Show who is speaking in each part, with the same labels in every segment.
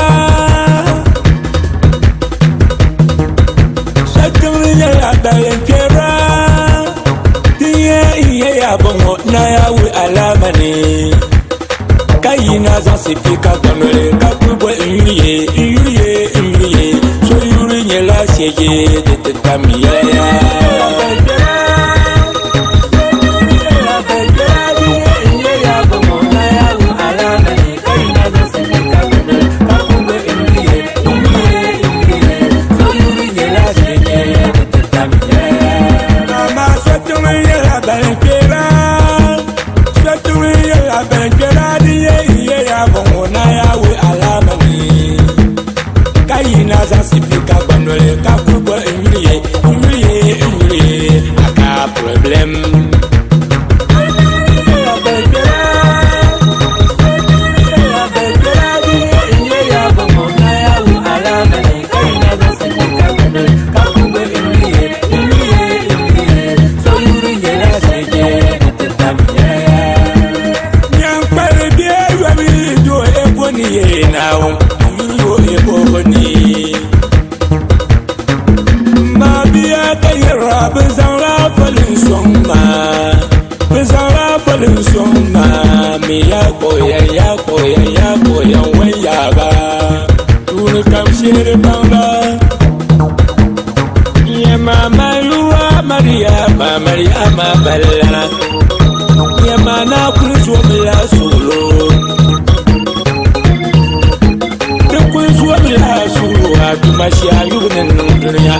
Speaker 1: Saturiya la balentera Tiye iye ya bongo na ya wi alamani Kayina zansipika gwanole kakubwe uriye So yuri nyela shege de tetamiya Sipika gwanole kakubwa uriye aka problem ya koya waya ba tuni kamshir bamba ya mama yuwa Maryama balla ya mana kurzo bila solo da kurzo bila solo atuma shi ayunan duniya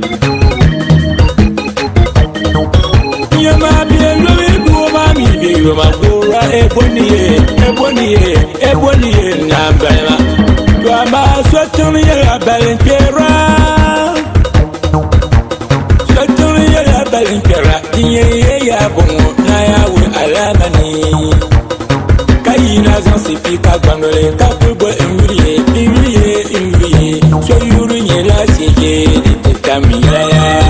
Speaker 1: ya ma biye lo ma mi biye ma gora eboniye na bema to ma Saturiya la balentera Iye ya bongo na ya wi alamani Kayina zansipika gwanole kakubwe uriye So yuri nyela shege de tetamiya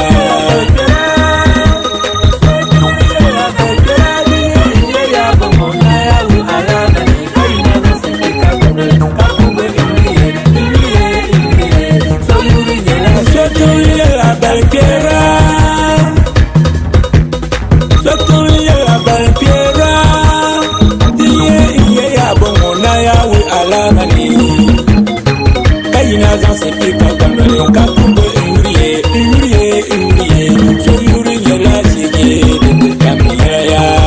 Speaker 1: Kayina zansipika gwanole kakubwe uriye So yuri nyela shege de tetamiya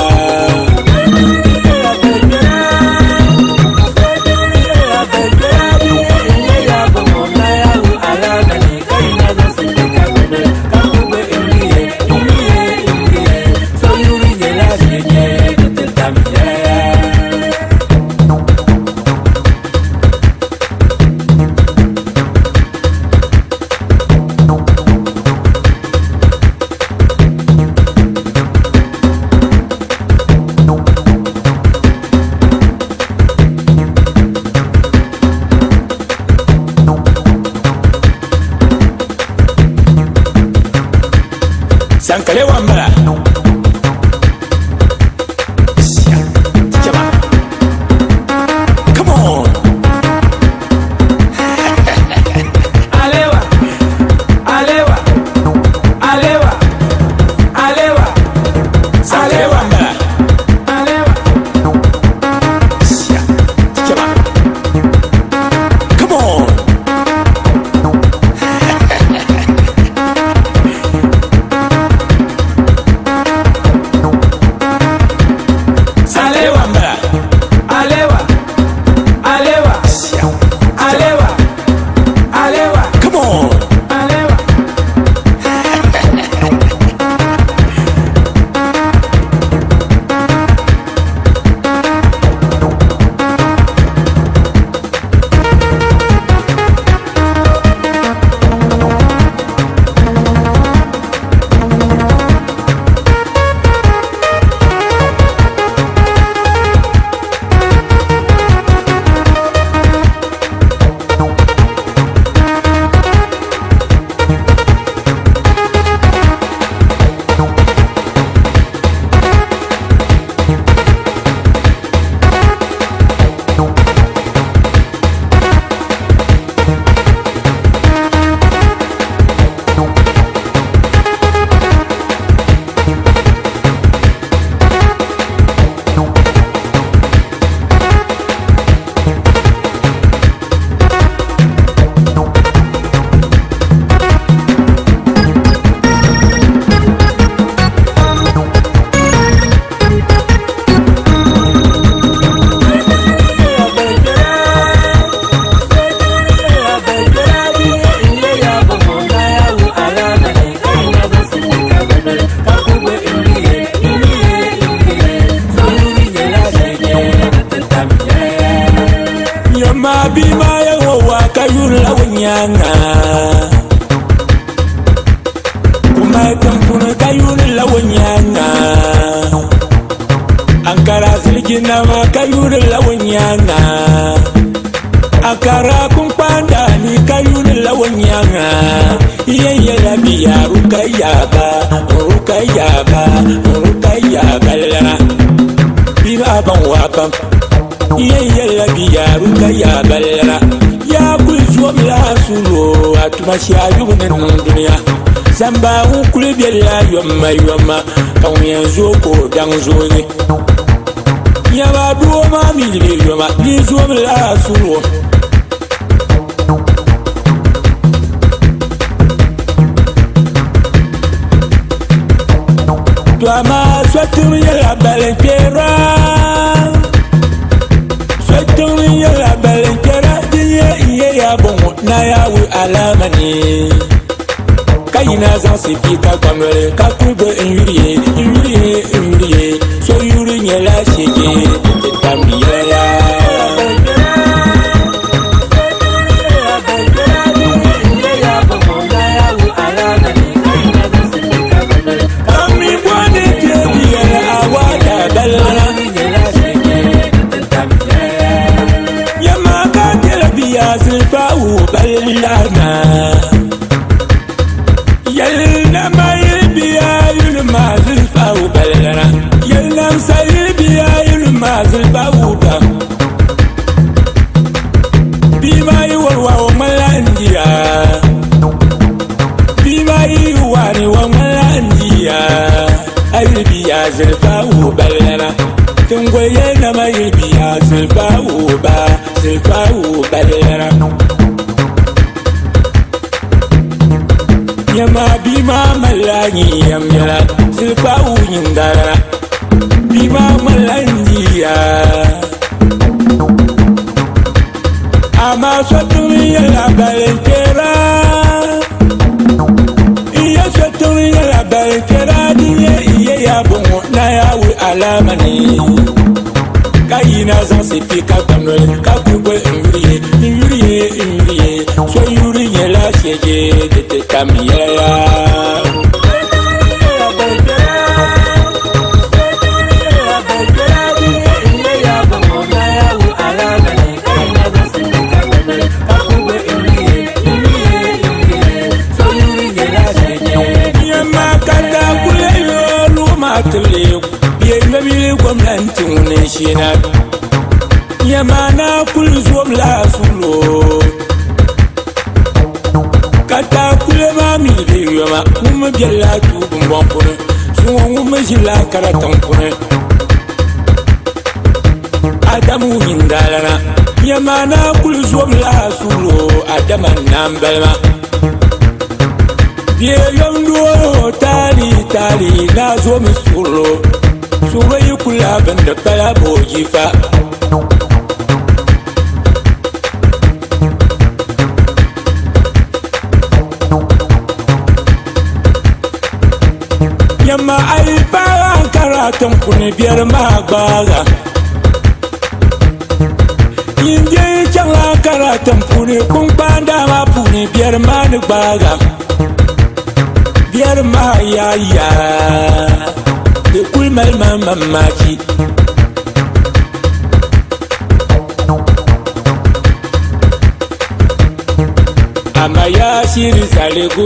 Speaker 1: wa kayun lawanyanga kuma tampuna kayun lawanyanga ankara silgina ma kayun lawanyanga akara kumpanda ni kayun lawanyanga yeye la biya rukayaba la biba ban wabam yeye la biya rukayaba la ya kulzuwa la sulo atmashi ayugun dunya samba ukule biela yoma kan yanzu ko dan zoye ya ba duwo ma mi yoma ni zuwa la sulo Tuama swatun yala balenkera swatun yala balenkera diye iye ya bongo na yawe alamani kayina zansi pika kwamere kakube yuriye so yuri nyela shege tetambiya ya Zilfa'u ballana yalna ma yilbiya yulma zilfa'u ballana yalna sayilbiya yulma zilfa'u ba bima yiwarwa wa malandiya bima yiwani wa malandiya ayilbiya zilfa'u ballana tungwaye na ma yilbiya zilfa'u balera yama bima malani yamyala silfa'u yindara bima malandiya ama swatun yala balentera iya swatun yala balentera diye iye ya bongo na yawe alamani kayina zansi pika kwamnole kakubwe yuriye so yuri nyela shege dete kamiyaya yama kata kule yolu matule yemile gwamnati uneshina yamana kulzuwa la sulo kata kule mami yoma mumma bialla tubun bonkune suwa mumma jila karatan kune adamu hindalana yamana kulzuwa la sulo adama nambalma biye yomdo tali na zo mi sulo sura yi kula banda bala boji fa yamma ai bara karatun kuni biyar magbaga yinje kyala karatun kuni kun banda ma kuni biyar magbaga biyar ma yaya de kulmal mamaki ama ya shiri salego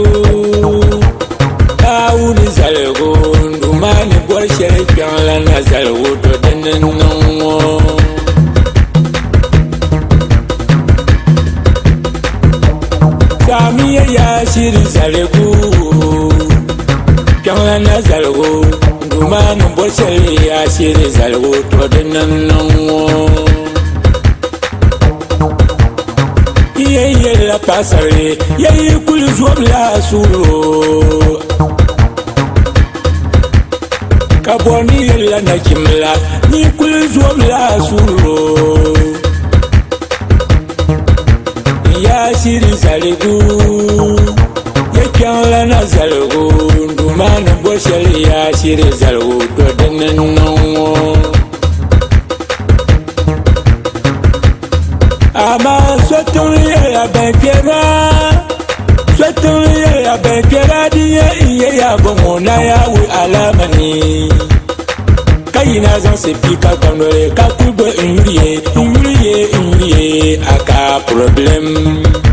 Speaker 1: kawuni salego ndumani gwar sharifin lana salgo to dannan nanwo samiya ya shiri salego kyan lana salgo ndumani gwar sharifin ya shiri salgo to dannan nanwo yeye la pasare yeye kulzuwa la sulo kaboni la nakimla ni kulzuwa la sulo ya shiri zalegu yakan la na zalegu ndumana boshali ya shiri zalegu to dannan ama sweturi ya benkera sweturi ya benkera diye iye ya bomona ya wi alamani kayina zan se pika kanore ka kubwe inriye aka problem